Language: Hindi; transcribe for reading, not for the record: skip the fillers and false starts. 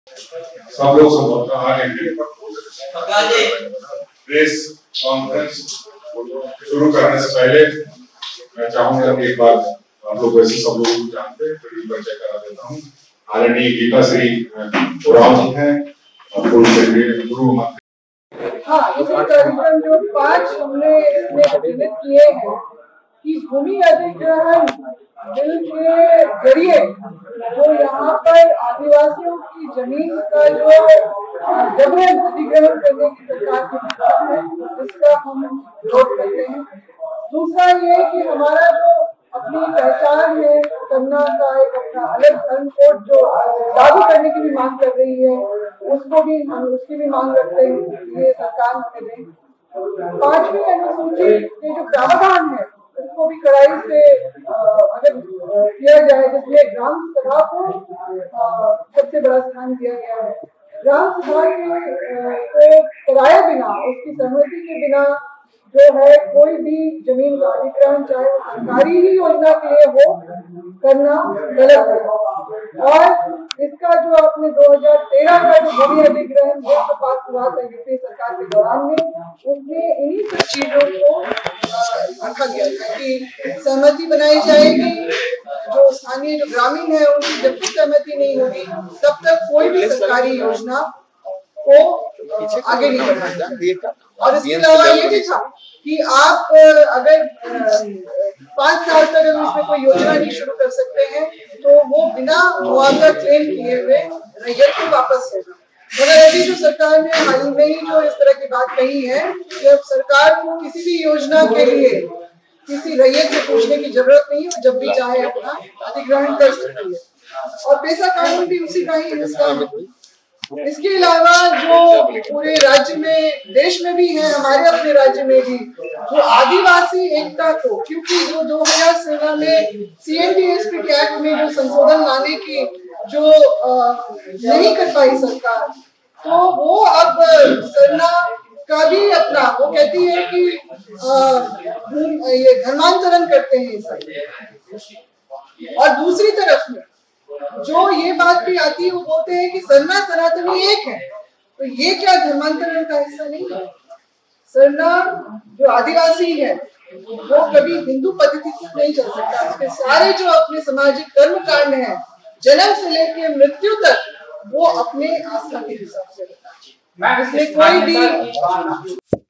सब लोग संभवतः आ गए। प्रेस कॉन्फ्रेंस शुरू करने से पहले मैं चाहूंगा कि एक बार आप लोग वैसे सब लोग जानते हैं थोड़ी परिचय करा देता हूँ। आदरणीय गीता श्री उरांव जी हैं, गुरु हाँ, इसी कार्यक्रम जो 5 हमने इसमें चिन्हित किए हैं कि भूमि अधिग्रहण बिल के जरिए जो यहाँ पर आदिवासियों की जमीन का जो जबरन अधिग्रहण करने की सरकार की इच्छा है इसका हम विरोध करते हैं। दूसरा ये कि हमारा जो अपनी पहचान है करना का एक अपना अलग धर्म कोड जो लागू करने की भी मांग कर रही है उसको भी हम उसकी भी मांग रखते हैं ये सरकार हमें दें। 5वीं अनुसूची के जो प्रावधान है उसको भी कड़ाई से अगर किया जाए जिसमें ग्राम सभा को सबसे बड़ा स्थान दिया गया है। ग्राम सभा को कराए बिना उसकी सहमति के बिना जो है कोई भी जमीन का अधिग्रहण चाहे वो सरकारी ही योजना के लिए हो करना गलत है। और इसका जो आपने 2013 का जो भूमि अधिग्रहण बिल का पास हुआ था यूपी सरकार के दौरान में उसमें इन्हीं सब चीजों को रखा गया था कि सहमति बनाई जाएगी। जो स्थानीय जो ग्रामीण है उनकी जब तक सहमति नहीं होगी तब तक कोई भी सरकारी योजना को आगे नहीं बढ़ाएगा। और इसके अलावा ये भी था कि आप अगर 5 साल तक अगर इसमें कोई योजना नहीं शुरू कर सकते हैं तो वो बिना मुआवजा क्लेम किए हुए रैयत को वापस होगा। मगर अभी जो सरकार ने हाल में ही जो इस तरह की बात कही है कि अब सरकार को किसी भी योजना के लिए किसी रैयत से पूछने की जरूरत नहीं है, जब भी चाहे अपना अधिग्रहण कर सकती है। और पेशा कानून भी उसी का ही हिस्सा है। इसके अलावा जो पूरे राज्य में देश में भी है हमारे अपने राज्य में भी जो आदिवासी एकता को क्योंकि जो 2016 में CNTSP के एक्ट में जो संशोधन लाने की जो नहीं कर पाई सरकार तो वो अब सरना का भी अपना वो कहती है कि ये धर्मांतरण करते हैं सब। और दूसरी तरफ में जो ये बात भी आती है वो बोलते हैं कि सरना सनातनी एक है तो ये क्या धर्मांतरण का हिस्सा नहीं है। सरना जो आदिवासी है वो कभी हिंदू पद्धति से नहीं चल सकता। उसके सारे जो अपने सामाजिक कर्म कांड है जन्म से लेकर मृत्यु तक वो अपने आस्था के हिसाब से होता है। इसमें कोई भी